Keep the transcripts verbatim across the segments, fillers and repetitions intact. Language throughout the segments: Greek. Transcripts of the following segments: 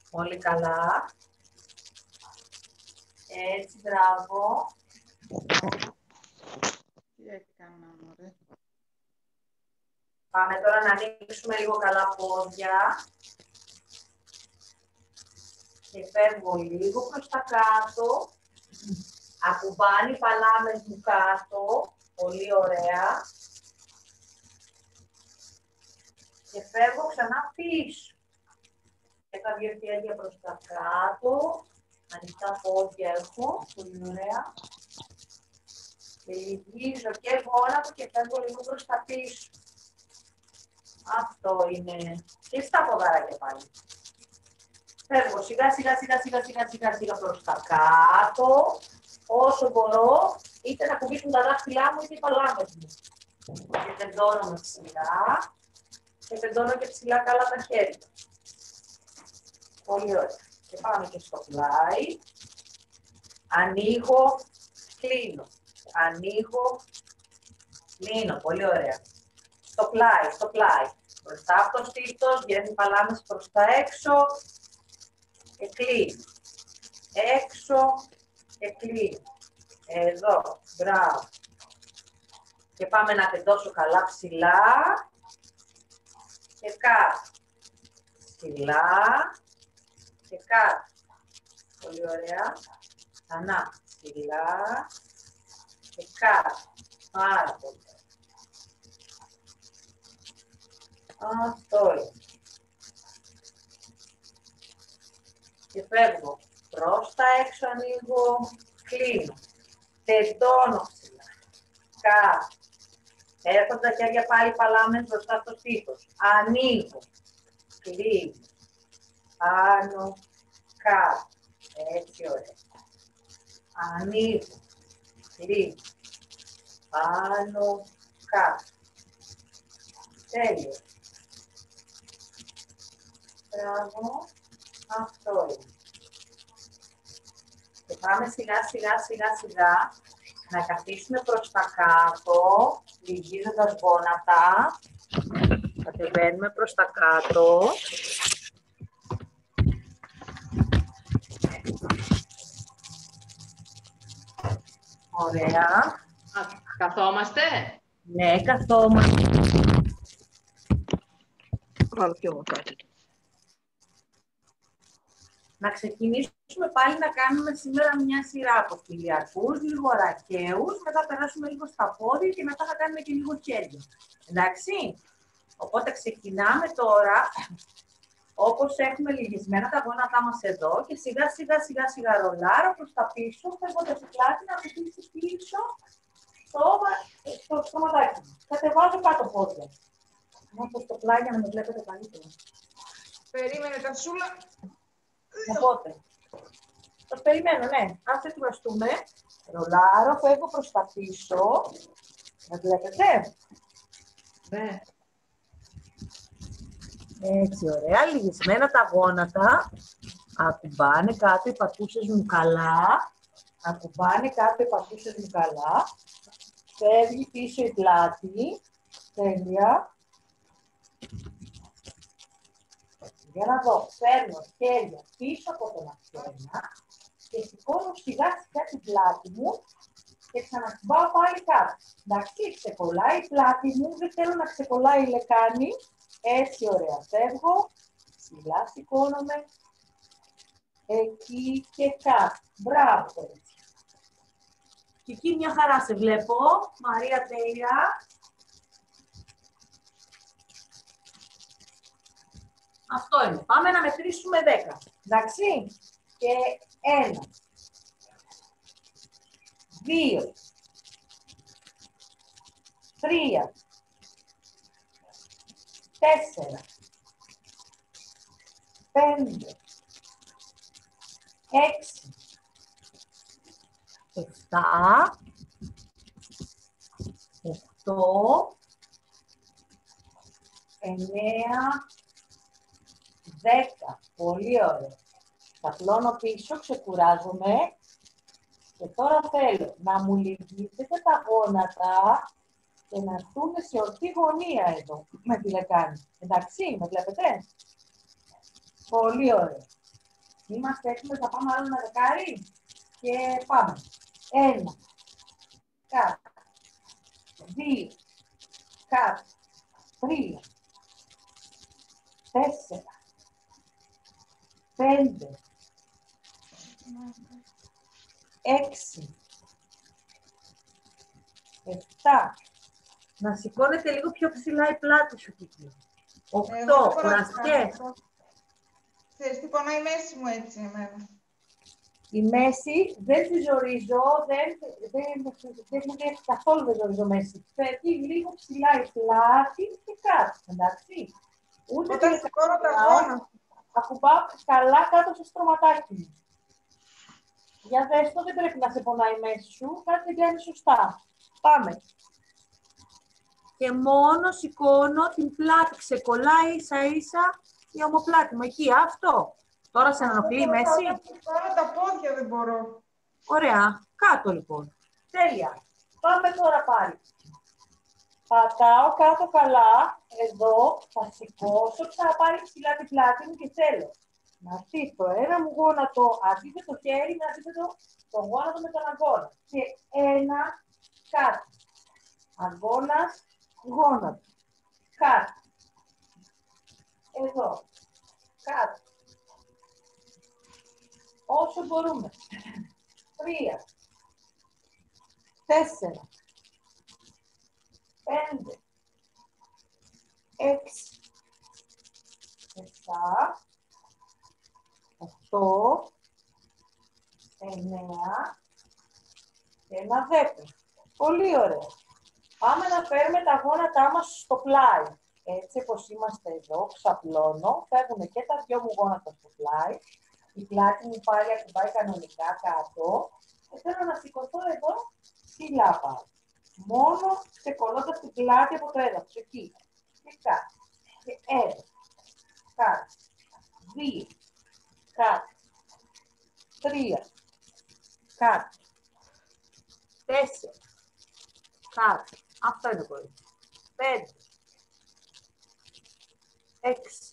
Πολύ καλά. Έτσι, μπράβο. Τι έκανα, μωρέ. Πάμε τώρα να ανοίξουμε λίγο καλά πόδια. Και φεύγω λίγο προς τα κάτω. Ακουμπάνει οι παλάμες μου κάτω. Πολύ ωραία. Και φεύγω ξανά πίσω. Έκανα δύο χέρια προς τα κάτω. Ανοιχτά πόδια έχω. Πολύ ωραία. Και λυγίζω και γόνατο και φεύγω λίγο προς τα πίσω. Αυτό είναι. Και στα ποδάρια πάλι. Φεύγω σιγά σιγά σιγά σιγά σιγά σιγά σιγά προς τα κάτω. Όσο μπορώ, είτε να κουμπίσουν τα δάχτυλά μου είτε οι παλάμες μου. Και τεντώνω με ψηλά. Και τεντώνω και ψηλά καλά τα χέρια. Πολύ ωραία. Και πάμε και στο πλάι. Ανοίγω, κλείνω. Ανοίγω, κλείνω. Πολύ ωραία. Στο πλάι, στο πλάι. Μπροστά από το στήθος, βγαίνουν οι παλάμες προς τα έξω. Και κλείνω. Έξω και κλείνω. Εδώ, μπράβο. Και πάμε να τεντώσω καλά ψηλά. Και κάτω. Ψηλά. Και κάτω. Πολύ ωραία. Ξανά. Ψηλά. Και κάτω. Πάρα πολύ. Αυτό είναι. Και φεύγω προς τα έξω, ανοίγω, κλείνω. Τεντώνω ψηλά. Κάτω. Έρχονται τα χέρια πάλι παλάμες μπροστά στο στήθος. Ανοίγω. Κλείνω. Πάνω. Κάτω. Έτσι ωραία. Ανοίγω. Κλείνω. Πάνω. Κάτω. Τέλειο. Μπράβο. Αυτό είναι. Και πάμε σιγά σιγά σιγά σιγά να καθίσουμε προς τα κάτω, λυγίζοντας γόνατα. Κατεβαίνουμε προς τα κάτω. Ωραία. Α, καθόμαστε. Ναι, καθόμαστε. Βάλω κι εγώ κάτι. Να ξεκινήσουμε πάλι να κάνουμε σήμερα μια σειρά από κοιλιακούς, λίγο ρακαίους, μετά περάσουμε λίγο στα πόδια και μετά θα κάνουμε και λίγο χέρια. Εντάξει. Οπότε ξεκινάμε τώρα, όπως έχουμε λυγισμένα τα γόνατά μας εδώ και σιγά σιγά σιγά σιγά ρολάρω προς τα πίσω, φεύγοντας η πλάτη να χτυπήσει πίσω στο, στο στρωματάκι μου. Κατεβάζω κάτω πόδια. Να στο πλάι για να με βλέπετε καλύτερα. Περίμενε τα σούλα. Οπότε, σας περιμένω, ναι. Ας ετοιμαστούμε. Ρολάρω, φεύγω προς τα πίσω. Με βλέπετε. Ναι. Έτσι, ωραία. Λυγισμένα τα γόνατα. Ακουμπάνε κάτω οι πατούσες μου καλά. Ακουμπάνε κάτω οι πατούσες μου καλά. Φεύγει πίσω η πλάτη. Τέλεια. Για να δω, φέρνω χέρια πίσω από τον αυτένα και σηκώνω σιγά σιγά την πλάτη μου και ξανακουμπάω πάλι κάτω. Εντάξει, ξεκολλάει η πλάτη μου, δεν θέλω να ξεκολλάει η λεκάνη. Έτσι, ωραία, φεύγω, σιγά σηκώνομαι, εκεί και κάτω. Μπράβο, κορίτσια. Και εκεί μια χαρά σε βλέπω, Μαρία, τέλεια. Αυτό είναι. Πάμε να μετρήσουμε δέκα. Εντάξει. Και ένα. Δύο. Τρία. Τέσσερα. Πέντε. Έξι. Εφτά. Οχτώ. Εννέα. Δέκα. Πολύ ωραία. Θα πλώνω πίσω, ξεκουράζομαι. Και τώρα θέλω να μου λυγίσετε τα γόνατα και να έρθουν σε ορθή γωνία εδώ, με τη λεκάνη. Εντάξει, με βλέπετε. Πολύ ωραία. Είμαστε έτοιμοι, θα πάμε άλλο ένα δεκάρι. Και πάμε. Ένα. Κάτω. Δύο. Κάτω. Τρία. Τέσσερα. Πέντε. Έξι. Εφτά. Να σηκώνετε λίγο πιο ψηλά η πλάτη σου, Κίκη. Οκτώ. Κουραστιές. Ξέρεις τι πονάει η μέση μου έτσι εμένα. Η μέση δεν τη ζορίζω, δεν, δεν, δεν μου λέει καθόλου δεν ζορίζω μέση. Φεύγει λίγο ψηλά η πλάτη και κάτω, εντάξει. Ούτε Όταν σηκώνω τα γόνα. Ακουμπάω καλά κάτω στο στρωματάκι μου. Για δες το, δεν πρέπει να σε πονάει η μέση σου, κάτι δεν κάνει σωστά. Πάμε. Και μόνο σηκώνω την πλάτη, ξεκολλάει ίσα ίσα η ομοπλάτη μου. Εκεί, αυτό. Τώρα σε ενοχλεί η μέση. Τώρα τα πόδια δεν μπορώ. Ωραία. Κάτω λοιπόν. Τέλεια. Πάμε τώρα πάλι. Πατάω κάτω καλά. Εδώ θα σηκώσω, ξαναπάρει ψηλά την πλάτη μου και θέλω να έρθει το ένα μου γόνατο, αντίθετο χέρι, να αντίθετο το γόνατο με τον αγώνα. Και ένα κάτω. Αγώνας, γόνατο. Κάτω. Εδώ. Κάτω. Όσο μπορούμε. Τρία. Τέσσερα. Πέντε. Έξι. Εφτά. Οχτώ. Εννέα. Και ένα δέκα. Πολύ ωραία. Πάμε να φέρουμε τα γόνατά μας στο πλάι. Έτσι όπως είμαστε εδώ, ξαπλώνω, φεύγουν και τα δυο μου γόνατα στο πλάι. Η πλάτη μου πάλι ακουμπάει κανονικά κάτω. Και θέλω να σηκωθώ εδώ ψηλά πάω. Μόνο ξεκολλώντας την πλάτη από το έδαφος. Εκεί. Και κάτω. Και ένα. Κάτω. Δύο. Κάτω. Τρία. Κάτω. Τέσσερα. Κάτω. Αυτό είναι το κορίτσι. Πέντε. Έξι.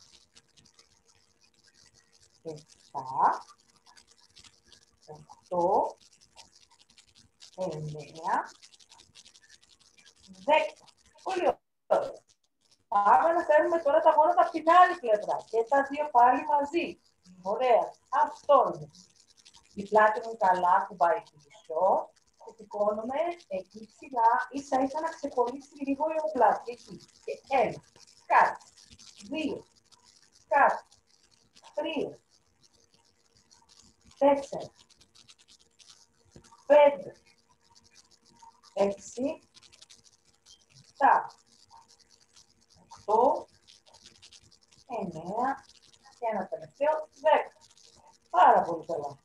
Εφτά. Οχτώ. Εννέα. Δέκα. Πολύ ωραία. Πάμε να φέρουμε τώρα τα γόνατα από την άλλη πλευρά. Και τα δύο πάλι μαζί. Ωραία. Αυτό είναι. Η πλάτη μου καλά κουμπάει πίσω. Και σηκώνομαι εκεί ψηλά. Ίσα ίσα να ξεκολλήσει λίγο η πλάτη. Εκεί. Και ένα. Κάτω. Δύο. Κάτω. Τρία. Τέσσερα. Πέντε. Έξι. Εφτά. Οκτώ. Εννέα. Και ένα τελευταίο. Δέκα. Πάρα πολύ καλά.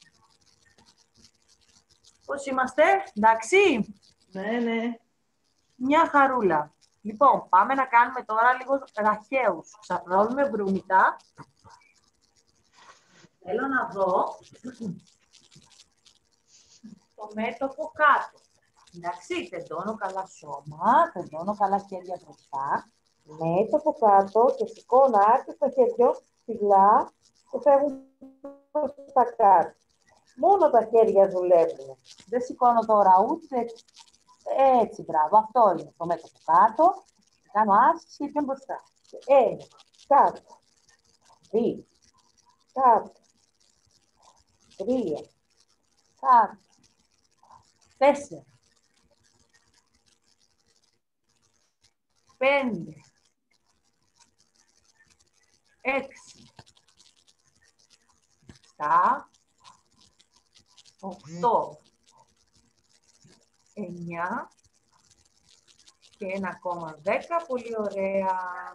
Πώς είμαστε, εντάξει? Ναι, ναι. Μια χαρούλα. Λοιπόν, πάμε να κάνουμε τώρα λίγο ραχαίους. Ξαπλώνουμε βρούμητα. Θέλω να δω το μέτωπο κάτω. Εντάξει, τεντώνω καλά σώμα, τεντώνω καλά χέρια μπροστά. Μέτωπο κάτω και σηκώνω άρχισα χέρια ψηλά και φεύγουν προς τα κάτω. Μόνο τα χέρια δουλεύουν. Δεν σηκώνω τώρα ούτε έτσι, μπράβο. Αυτό είναι το μέτωπο κάτω. Κάνω άσκηση και πιο μπροστά. Ένα, κάτω. Δύο, κάτω. Τρία, κάτω. Τέσσερα. Πέντε. Έξι. Εφτά. Οκτώ. Εννιά. Και ένα ακόμα δέκα. Πολύ ωραία.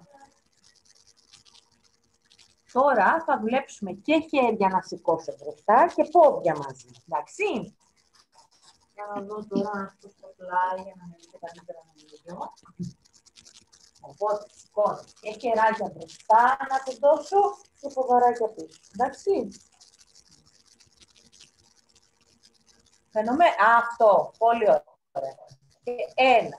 Τώρα θα δουλέψουμε και χέρια να σηκώσω μπροστά και πόδια μαζί. Εντάξει. Για να δω τώρα αυτό στο πλάι, για να με δείτε καλύτερα να μιλήσω. Οπότε σηκώνω και χεράκια μπροστά να τεντώσω και ποδαράκια πίσω. Εντάξει. Φαίνομαι. Αυτό. Πολύ ωραία. Και ένα.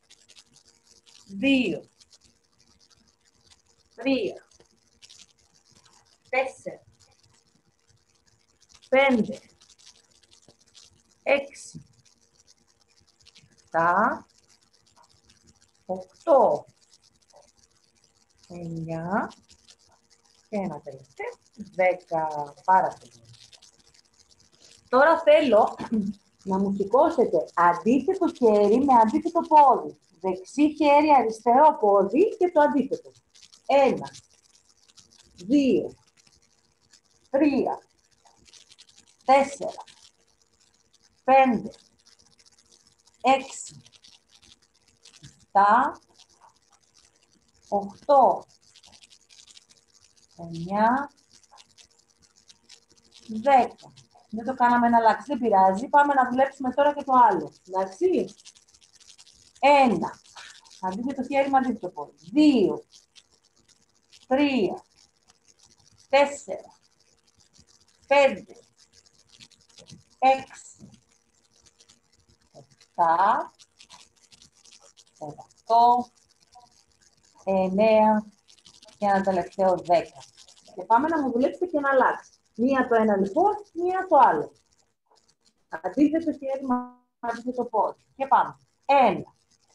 Δύο. Τρία. Τέσσερα. πέντε, έξι, επτά, οκτώ, εννιά και ένα τελευταίο, δέκα. Πάρα πολύ. Τώρα θέλω να μου σηκώσετε αντίθετο χέρι με αντίθετο πόδι. Δεξί χέρι, αριστερό πόδι και το αντίθετο. Ένα, δύο, τρία, τέσσερα, πέντε, έξι, επτά, οκτώ, εννιά, δέκα. Δεν το κάναμε να αλλάξει, δεν πειράζει. Πάμε να δουλέψουμε τώρα και το άλλο. Εντάξει. Ένα. Αντίθετο χέρι με αντίθετο πόδι. Δύο. Τρία. Τέσσερα. Πέντε. Έξι. Επτά. Οκτώ. Εννέα. Και ένα τελευταίο δέκα. Και πάμε να μου δουλέψετε και να αλλάξει. Μία το ένα λοιπόν, μία το άλλο. Αντίθετο χέρι με αντίθετο πόδι. Και πάμε. Ένα.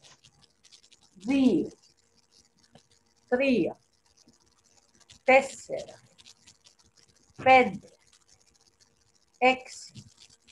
Δύο. Τρία. Τέσσερα. Πέντε. Έξι.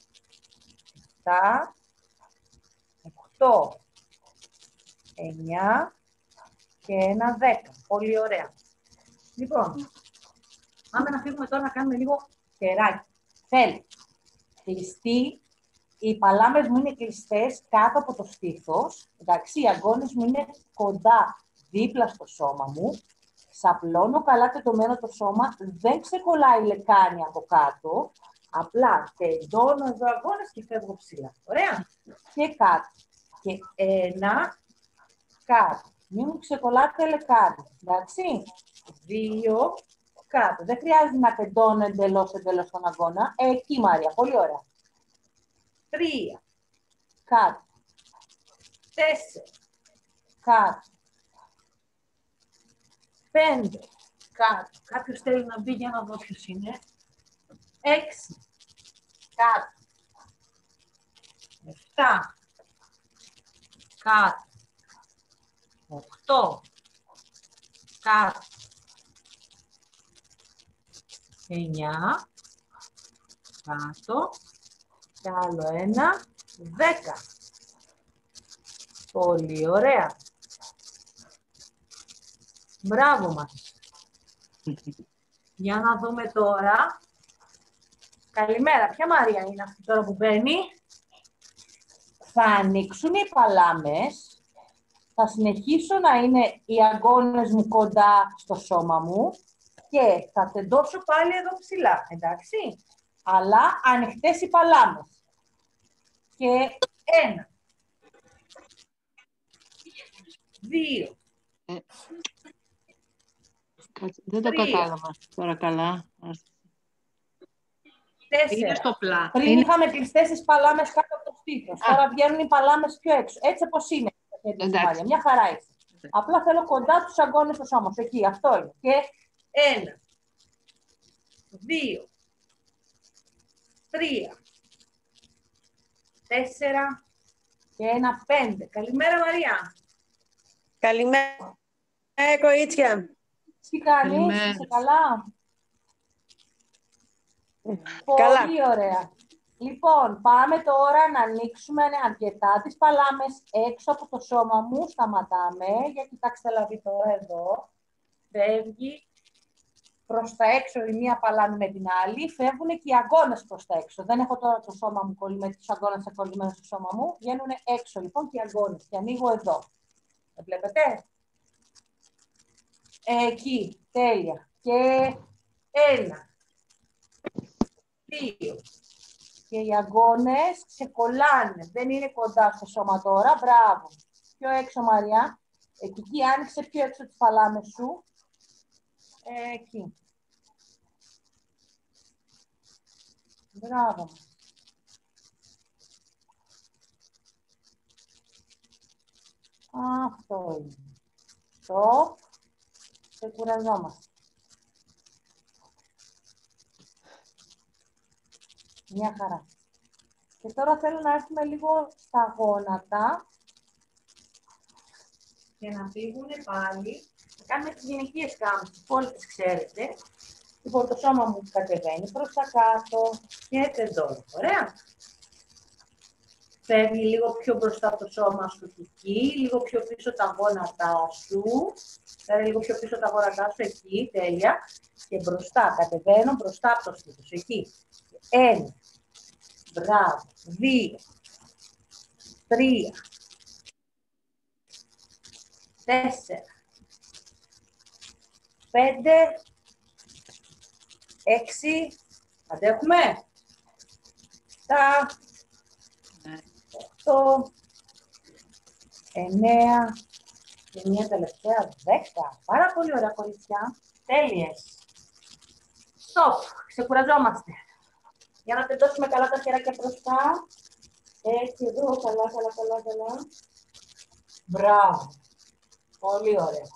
Επτά. Οκτώ. Εννιά. Και ένα δέκα. Πολύ ωραία. Λοιπόν, πάμε να φύγουμε τώρα να κάνουμε λίγο κεράκι. Θέλω κλειστή. Οι παλάμες μου είναι κλειστές κάτω από το στήθος. Εντάξει, οι αγκώνες μου είναι κοντά δίπλα στο σώμα μου. Σαπλώνω καλά τεντωμένο το σώμα. Δεν ξεκολλάει η λεκάνη από κάτω. Απλά τεντώνω εδώ αγκώνες και φεύγω ψηλά. Ωραία. Και κάτω. Και ένα κάτω. Μην μου ξεκολλάτε λεκάνη. Εντάξει. Δύο κάτω. Δεν χρειάζεται να τεντώνω εντελώς εντελώς τον αγκώνα. Εκεί, Μάρια. Πολύ ωραία. Τρία. Κάτω. Τέσσερα. Κάτω. Πέντε. Κάτω. Κάποιος θέλει να μπει για να δω ποιος είναι. Έξι. Κάτω. Εφτά. Κάτω. Οκτώ. Κάτω. Εννιά. Κάτω. Και άλλο ένα. Δέκα. Πολύ ωραία. Μπράβο μας. Για να δούμε τώρα. Καλημέρα. Ποια Μάρια είναι αυτή τώρα που μπαίνει? Θα ανοίξουν οι παλάμες. Θα συνεχίσω να είναι οι αγκώνες μου κοντά στο σώμα μου και θα τεντώσω πάλι εδώ ψηλά, εντάξει. Αλλά ανοιχτές οι παλάμες. Και ένα. Δύο. Ε, δεν το τρία, κατάλαβα τώρα καλά. Τέσσερα. Είναι στο πλά. Πριν Είναι... είχαμε κλειστές τις παλάμες κάτω από το στήθος. Τώρα βγαίνουν οι παλάμες πιο έξω. Έτσι όπως είναι. Εντάξει. Μια χαρά είσαι. Απλά θέλω κοντά τους αγκώνες στο σώμα. Εκεί, αυτό είναι. Και ένα. Δύο. Τρία. Τέσσερα. Και ένα πέντε. Καλημέρα Μαρία. Καλημέρα, κορίτσια. Τι κάνεις, Καλημέρα. είσαι καλά? Καλά. Πολύ ωραία. Λοιπόν, πάμε τώρα να ανοίξουμε αρκετά τις παλάμες έξω από το σώμα μου. Σταματάμε, για κοιτάξτε δηλαδή τώρα εδώ. Φεύγει προς τα έξω η μία παλάμη με την άλλη. Φεύγουν και οι αγκώνες προς τα έξω. Δεν έχω τώρα το σώμα μου κολλημένο, τους αγκώνες κολλημένους στο σώμα μου. Βγαίνουν έξω λοιπόν και οι αγκώνες. Και ανοίγω εδώ. Το βλέπετε? Εκεί, τέλεια. Και ένα. Δύο. Και οι αγκώνες ξεκολλάνε. Δεν είναι κοντά στο σώμα τώρα. Μπράβο. Πιο έξω, Μαριά. Εκεί, εκεί άνοιξε πιο έξω τις παλάμες σου. Εκεί. Μπράβο. Αυτό είναι. Το. Και κουραζόμαστε. Μια χαρά. Και τώρα θέλω να έρθουμε λίγο στα γόνατα και να φύγουν πάλι. Θα κάνουμε τις γυναικείες κάμψεις, όλοι τις ξέρετε. Λοιπόν, το σώμα μου κατεβαίνει προς τα κάτω και τεντώνει. Ωραία. Φεύγει λίγο πιο μπροστά το σώμα σου εκεί, λίγο πιο πίσω τα γόνατά σου. Φέρε λίγο πιο πίσω τα γόνατά σου εκεί, τέλεια. Και μπροστά, κατεβαίνω μπροστά από το στήθος, εκεί. Ένα, μπράβο, δύο, τρία, τέσσερα, πέντε, έξι, αντέχουμε, επτά, οκτώ, εννέα και μία τελευταία, δέκα. Πάρα πολύ ωραία, κοριτσιά. Τέλειες. Στοπ. Ξεκουραζόμαστε. Για να τεντώσουμε καλά τα χεράκια μπροστά. Έτσι εδώ, καλά, καλά, καλά, καλά. Μπράβο. Πολύ ωραία.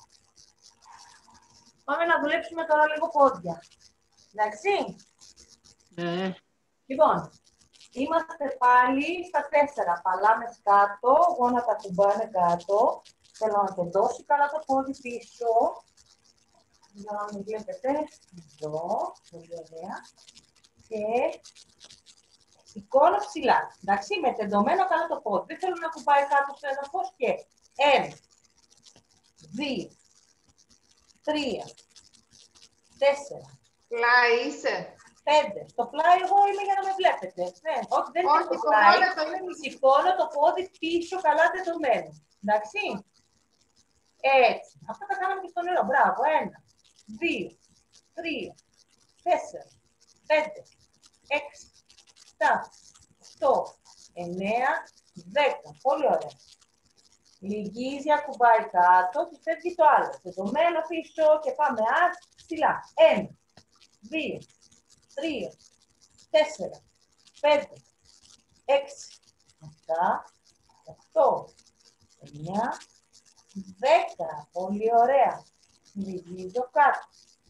Πάμε να δουλέψουμε τώρα λίγο πόδια. Εντάξει. Ναι. Λοιπόν, είμαστε πάλι στα τέσσερα. Παλάμε κάτω, γόνατα κουμπάνε κάτω. Θέλω να τεντώσει καλά το πόδι πίσω. Για να μην βλέπετε. Εδώ, πολύ ωραία. Και σηκώνω ψηλά. Εντάξει, με τεντωμένο καλά το πόδι. Δεν θέλω να κουμπάει κάτω στο έδαφος και ένα, δύο, τρία, τέσσερα. Πλάι είσαι. Πέντε. Στο πλάι εγώ είμαι για να με βλέπετε. Ναι, όχι, δεν Όχι, είναι στο το πλάι. γόνατο είναι- Σηκώνω το πόδι πίσω καλά τεντωμένο. Εντάξει. Έτσι. Αυτό τα κάναμε και στο νερό. Μπράβο. Ένα, δύο, τρία, τέσσερα, πέντε, έξι, επτά, οκτώ, εννέα, δέκα. Πολύ ωραία. Λυγίζει, ακουμπάει κάτω και φεύγει το άλλο. Τεντωμένο πίσω και πάμε ψηλά. Ένα, δύο, τρία, τέσσερα, πέντε, έξι, επτά, οκτώ, εννέα, δέκα. Πολύ ωραία. Λυγίζω κάτω.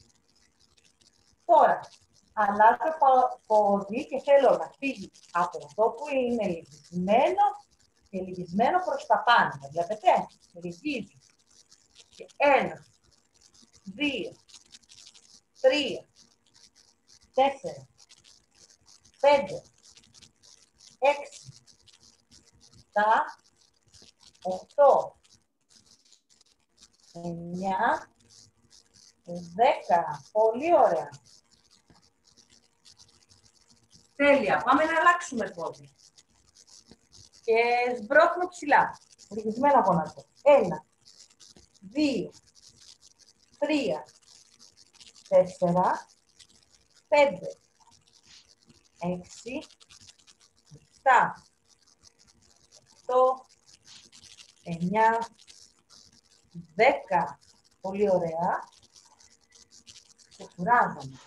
Τώρα, αλλάζω πόδι και θέλω να φύγει από αυτό που είναι λυγισμένο και λυγισμένο προς τα πάνω. Με βλέπετε, λυγίζω. Και ένα, δύο, τρία, τέσσερα, πέντε, έξι, επτά, οκτώ, εννέα, δέκα. Πολύ ωραία. Τέλεια. Πάμε να αλλάξουμε πόδι. Και σμπρώχνω ψηλά. Λυγισμένα γόνατα. Ένα, δύο, τρία, τέσσερα, πέντε, έξι, επτά, οκτώ, εννέα, δέκα. Πολύ ωραία. Ξεκουράζομαι.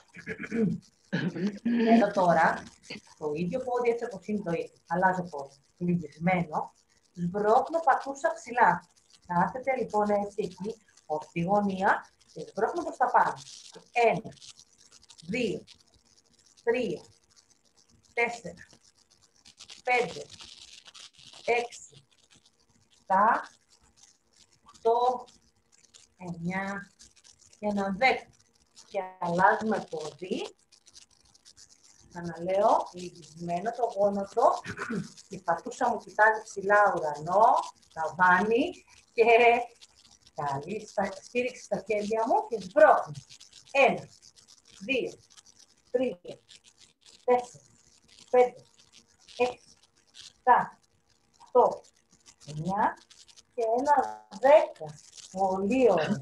Εδώ τώρα, το ίδιο πόδι έτσι όπως είναι το ίδιο. Αλλάζω πόδι. Λυγισμένο. Σμπρώχνω πατούσα ψηλά. Κάθεται λοιπόν έτσι εκεί, ως τη γωνία και σμπρώχνω προς τα πάνω. Ένα, δύο, τρία, τέσσερα, πέντε, έξι, επτά, οκτώ, εννέα και ένα δέκα. Και αλλάζουμε πόδι. Ξαναλέω, λυγισμένο το γόνατο. Η πατούσα μου κοιτάζει ψηλά ουρανό, ταβάνι και καλή στήριξη στα χέρια μου και σμπρώχνω. Ένα, δύο, τρία, τέσσερα, πέντε, έξι, επτά, οκτώ, εννέα και ένα δέκα. Πολύ ωραία.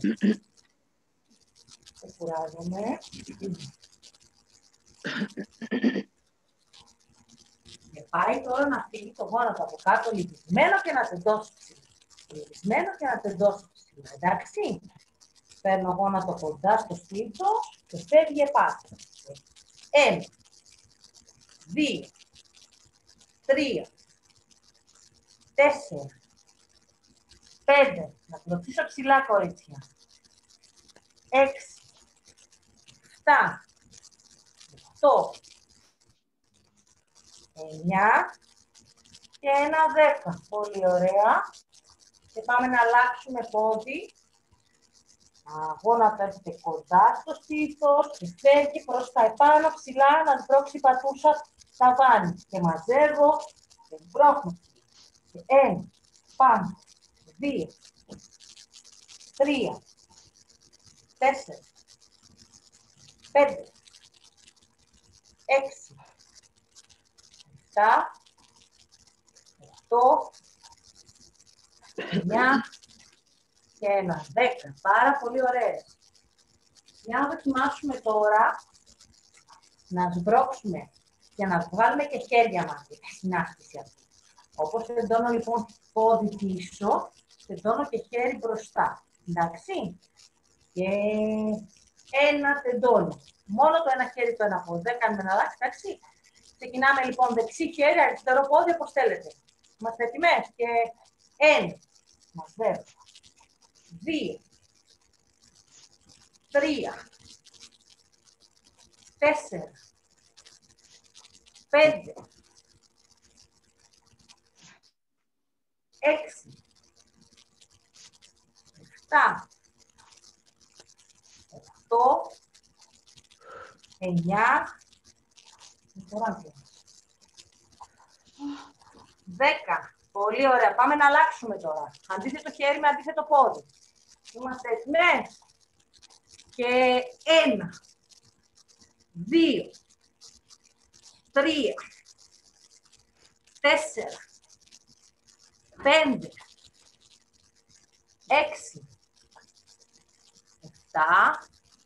Ξεκουράζομαι. Και πάει τώρα να φύγει το γόνατο από κάτω λυγισμένο και να τεντώσει ψηλά. Λυγισμένο και να τεντώσει ψηλά. Εντάξει. Παίρνω γόνατο κοντά στο στήθος και φεύγει επάνω. Ένα, δύο, τρία, τέσσερα, πέντε. Να κρατήσω ψηλά, κορίτσια. Έξι, επτά, οκτώ, εννιά και ένα δέκα. Πολύ ωραία. Και πάμε να αλλάξουμε πόδι. Αγώνα πέφτει κοντά στο στήθος και φεύγει προς τα επάνω ψηλά να σπρώξει η πατούσα ταβάνι. Και μαζεύω και σπρώχνω. Και ένα, πάμε, δύο, τρία, τέσσερα, πέντε, έξι, επτά, οκτώ, εννιά και ένα, δέκα. Πάρα πολύ ωραία. Για να δοκιμάσουμε τώρα να σμπρώξουμε και να βγάλουμε και χέρια μας στην άσκηση αυτή. Όπως τεντώνω λοιπόν πόδι πίσω, τεντώνω και χέρι μπροστά. Εντάξει. Και ένα τεντώνω. Μόνο το ένα χέρι το ένα πόδι. Δεν κάνουμε να αλλάξει. Εντάξει. Ξεκινάμε λοιπόν δεξί χέρι, αριστερό πόδι, όπως θέλετε. Είμαστε έτοιμες. Και ένα. Μαζεύω. Δύο. Τρία. Τέσσερα. Πέντε. Έξι. Εφτά. Οχτώ. Εννιά. Δέκα. Πολύ ωραία. Πάμε να αλλάξουμε τώρα. Αντίθετο χέρι με αντίθετο πόδι. Είμαστε έτοιμες. Και ένα. Δύο. Τρία. Τέσσερα. Πέντε. Έξι. Εφτά.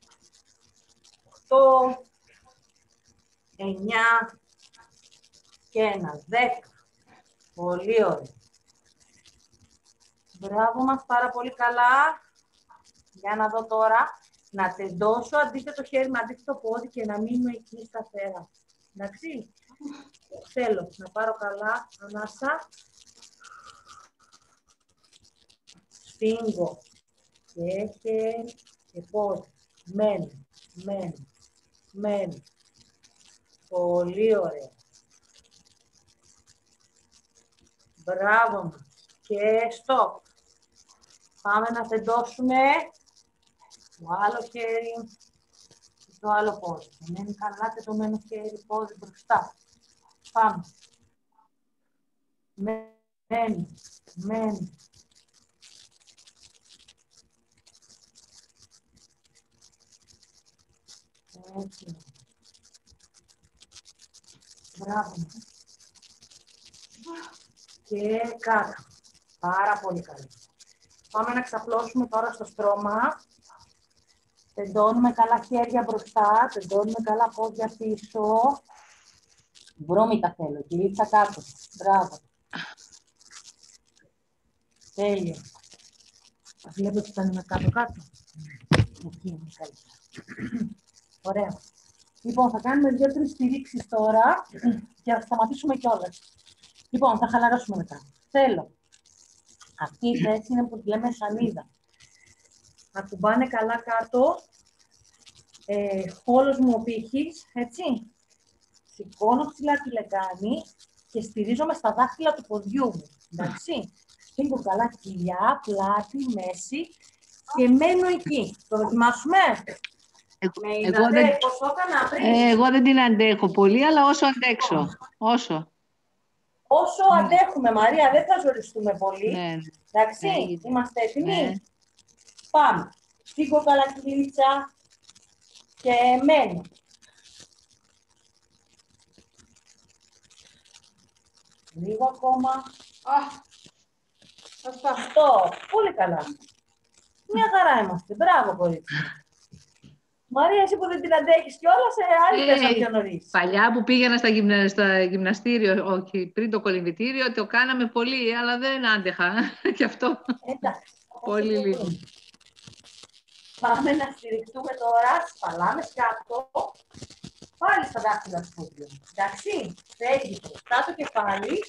Οχτώ. Εννιά. Και ένα. Δέκα. Πολύ ωραία. Μπράβο μας, πάρα πολύ καλά. Για να δω τώρα. Να τεντώσω αντίθετο χέρι με αντίθετο πόδι και να μείνω εκεί σταθερά. Εντάξει. Θέλω να πάρω καλά ανάσα. Σφίγγω και χέρι και πόδι. Μένει, μένει, μένει. Πολύ ωραία. Μπράβο μας. Και stop. Πάμε να τεντώσουμε το άλλο χέρι και το άλλο πόδι. Μένει καλά τεντωμένο χέρι, πόδι μπροστά. Πάμε. Μένει, μένει. Έτσι. Μπράβο. Και κάτω. Πάρα πολύ καλά. Πάμε να ξαπλώσουμε τώρα στο στρώμα. Τεντώνουμε καλά χέρια μπροστά, τεντώνουμε καλά πόδια πίσω. Βρώμικα θέλω, κυλίτσα κάτω. Μπράβο. Τέλειο. Βλέπετε ότι ήταν με κάτω-κάτω. Εκεί είναι καλύτερα. Ωραία. Λοιπόν, θα κάνουμε δύο-τρεις στηρίξεις τώρα και θα σταματήσουμε κιόλας. Λοιπόν, θα χαλαρώσουμε μετά. Θέλω. Αυτή η θέση είναι που λέμε σανίδα. Να κουμπάνε καλά κάτω. Ε, χόλος μου ο πύχης, έτσι. Σηκώνω ψηλά τη λεκάνη και στηρίζομαι στα δάχτυλα του ποδιού μου. Εντάξει. Σφίγγω καλά κοιλιά, πλάτη, μέση και μένω εκεί. Το δοκιμάσουμε. Με είδατε δεν... πώς το έκανα πριν. Ε, εγώ δεν την αντέχω πολύ, αλλά όσο αντέξω. Όσο. Όσο Ναι. αντέχουμε, Μαρία, δεν θα ζοριστούμε πολύ. Ναι. Εντάξει, Ναι. είμαστε έτοιμοι. Ναι. Πάμε. Σφίγγω καλά κοιλίτσα και μένω. Λίγο ακόμα. Αυτό. Πολύ καλά. Μια χαρά είμαστε. Μπράβο, κορίτσι. Μαρία, εσύ που δεν την αντέχεις κιόλας, ε, άλλη Ε, πέσα πιο νωρίς. Παλιά που πήγαινα στα, γυμνα... στα γυμναστήριο, όχι, πριν το κολυμβητήριο, το κάναμε πολύ, αλλά δεν άντεχα. Γι' αυτό. Εντάξει. Πολύ όσο λίγο. μπορεί. Πάμε να στηριχτούμε τώρα. Σπαλάμε κάτω. Πάλι στα δάχτυλα του πόδιου. Εντάξει. Φεύγει μπροστά το κεφάλι.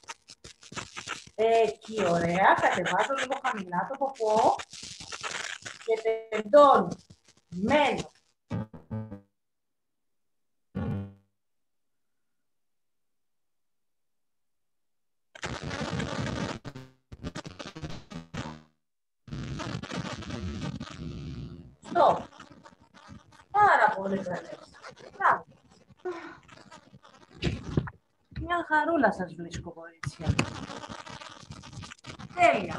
Εκεί, ωραία. Κατεβάζω λίγο χαμηλά το ποπό. Και τεντώνω. Μένω. Πολύ καλές. Μπράβο. Μια χαρούλα σας βρίσκω, κορίτσια. Τέλεια.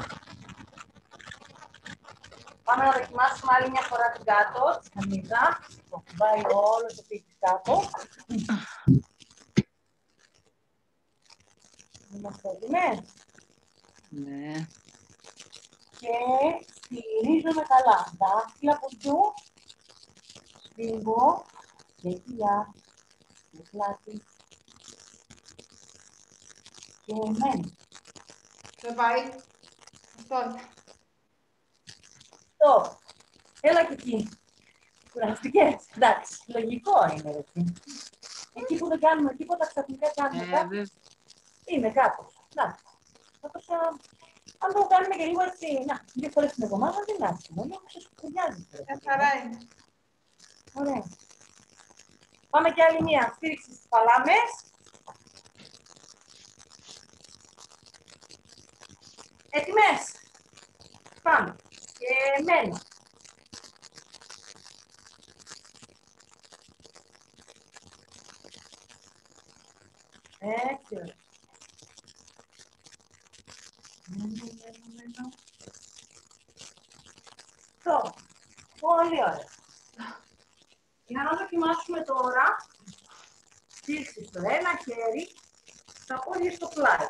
Πάμε να δοκιμάσουμε άλλη μια φορά την κάτω, τη χαμίδα. Το βάλει όλο το πίτι κάτω. Είμαστε έτοιμες? Ναι. Και στηρίζομαι καλά. Δάχτυλα από δυο. Σφίγγω. Και κοιλιά. Και πλάτη. Και μένει. Δεν πάει. Αυτό. Το. Έλα και εκεί. Κουραστικές. Εντάξει, λογικό είναι έτσι. Εκεί που δεν κάνουμε τίποτα, ξαφνικά κάνουμε Ε, κάτι. δε- Είναι κάπως. Εντάξει. Κάπως, α, αν το κάνουμε και λίγο έτσι, να, δύο φορές την εβδομάδα δεν είναι άσχημο. Λίγο ξεσκουριάζει. Μια χαρά είναι. Ωραία. Πάμε και άλλη μία. Στήριξη στις παλάμες. Έτοιμες. Πάμε. Και μένω. Έτσι, ωραία. Μένω, μένω, μένω. Τώρα. Πολύ ωραία. Για να δοκιμάσουμε τώρα, στήριξη στο ένα χέρι, τα πόδια στο πλάι.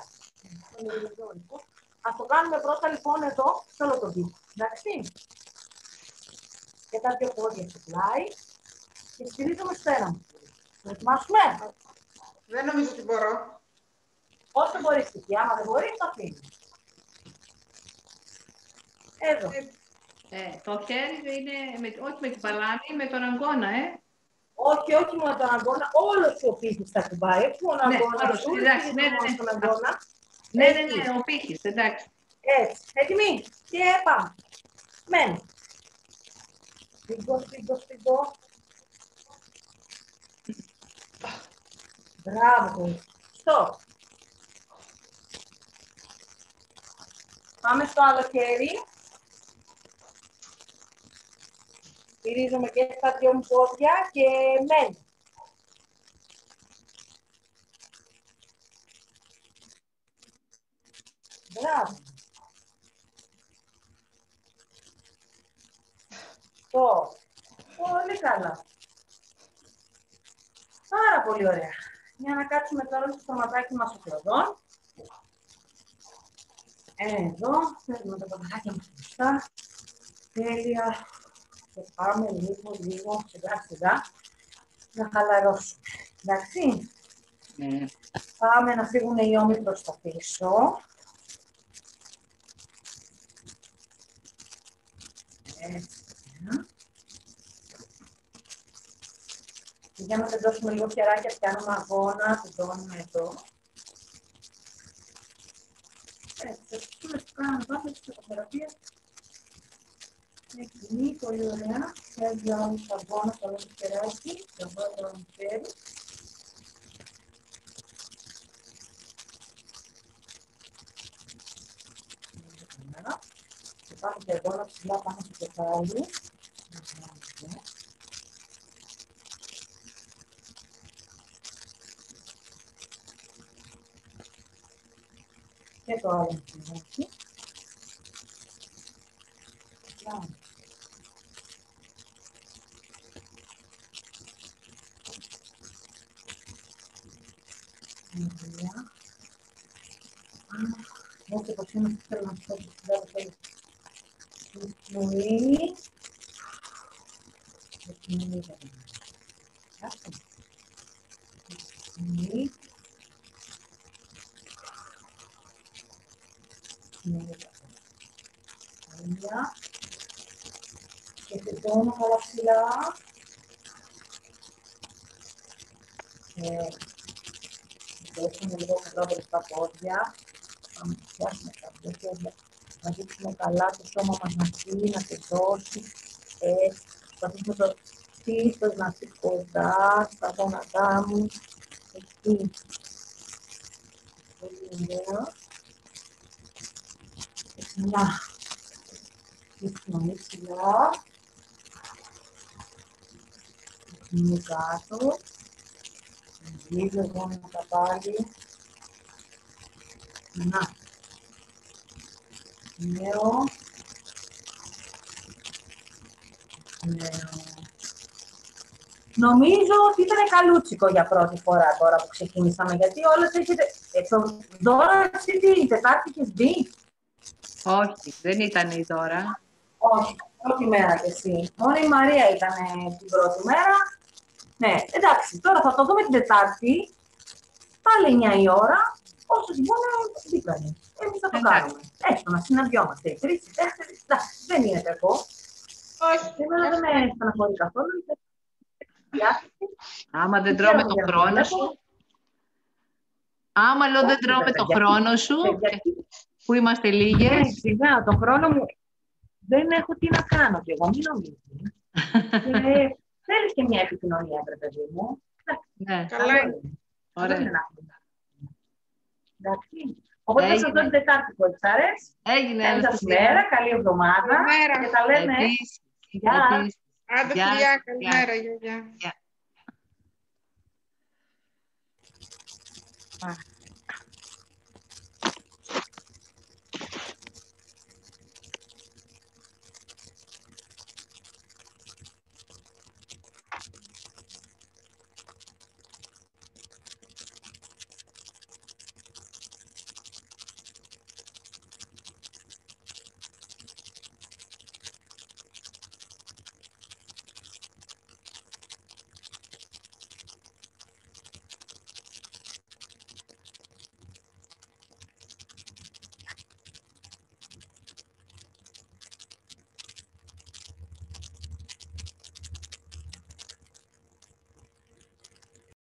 Ας το κάνουμε πρώτα λοιπόν εδώ, σε όλο το δίκτυο. Εντάξει. Και τα δύο πόδια στο πλάι και στηρίζουμε στο ένα μου. Το δοκιμάσουμε. Δεν νομίζω ότι μπορώ. Όσο μπορείς εκεί, άμα δεν μπορείς, το αφήνεις. Εδώ. Ε, το χέρι είναι, με, όχι με την παλάμη, με τον αγκώνα, ε. Όχι, όχι μόνο τον αγκώνα, όλος ο πύχης θα κουμπάει. Όχι μόνο ο Ναι, αγκώνας, όλος, όλος εντάξει, ναι, ναι, μόνο ναι. στον αγκώνα. Ναι, ναι, Εκεί. ναι, ο πύχης, εντάξει. Έτσι, έτοιμοι. Και πάμε. Μένω. Σφίγγω, σφίγγω, σφίγγω. Μπράβο. Στο. Πάμε στο άλλο χέρι. Στηρίζομαι και στα δυο μου πόδια και μένω. Μπράβο. Το. Πολύ καλά. Πάρα πολύ ωραία. Για να κάτσουμε τώρα στο στοματάκι μας στο κλωδόν. Εδώ, φέρνουμε τα παπαγάκια μας μπροστά. Τέλεια. Και πάμε λίγο, λίγο, σιγά σιγά, να χαλαρώσουμε. Εντάξει. Ναι. Πάμε να φύγουν οι ώμοι προς τα πίσω. Έτσι. Και για να τεντώσουμε λίγο χεράκια, πιάνουμε αγώνα, τεντώνουμε εδώ. Έτσι, θα στείλουμε στο κάνουμε βάθος της ψυχοθεραπείας. Εκεί, πολύ ωραία. Φεύγει όλος ο αγώνας, όλο το χεράκι, το πρώτο μου χέρι. Και πάμε και αγώνα ψηλά πάνω στο κεφάλι. Και το άλλο χεράκι. Μπράβο. Ωραία. Έτσι πως είναι, θέλω να πω, στη πνοή. Στη πνοή δεν είναι. Στη πνοή. Ωραία. Και τεντώνω καλά ψηλά. Και δώσουμε λίγο καλά μπροστά πόδια. Πάμε να πιάσουμε τα δύο πόδια. Να δείξουμε καλά το σώμα μας να φύγει, να τεντώσει. Έτσι. Προσπαθήσουμε το στήθος να έρθει κοντά στα γόνατά μου. Εκεί. Πολύ ωραία. Και ψηλά. Και ψηλά, ψηλά. Είναι κάτω. Λίγο εγώ να τα πάλι. Να. Νέο. Νέο. Νομίζω ότι ήταν καλούτσικο για πρώτη φορά τώρα που ξεκίνησαμε, γιατί όλες έχετε... Ε, το... Δώρα, εσύ τι, Τετάρτη είχες μπει? Όχι, δεν ήταν η Δώρα. Όχι, πρώτη μέρα κι εσύ. Μόνο η Μαρία ήταν την πρώτη μέρα. Ναι, εντάξει, τώρα θα το δούμε την Τετάρτη, πάλι εννιά η ώρα, όσο λοιπόν δίπλανοι. Εμείς θα το Εντάξει. κάνουμε. Έστω να συναντιόμαστε. Οι τρεις, οι τέσσερις, εντάξει, δεν είναι κακό. Όχι. Εμένα δεν με στεναχωρεί καθόλου. Άμα δεν τρώμε τον χρόνο σου. Άμα λέω δεν τρώμε τον χρόνο σου, που είμαστε λίγες. Ναι, σιγά, τον χρόνο μου δεν έχω τι να κάνω κι εγώ, μην νομίζεις. Και θέλεις και μια επικοινωνία, βρε παιδί μου. Ναι, Καλά είναι. ωραία. Εντάξει. Οπότε θα σας δω την Τετάρτη που έχεις αρέσει. Έγινε, Καλή σας Αναστασία. μέρα, καλή εβδομάδα. Καλημέρα. Και τα λέμε. Επίσης, Γεια. επίσης. Άντε Γεια, φιλιά, γεια. καλημέρα, γιαγιά. Γεια.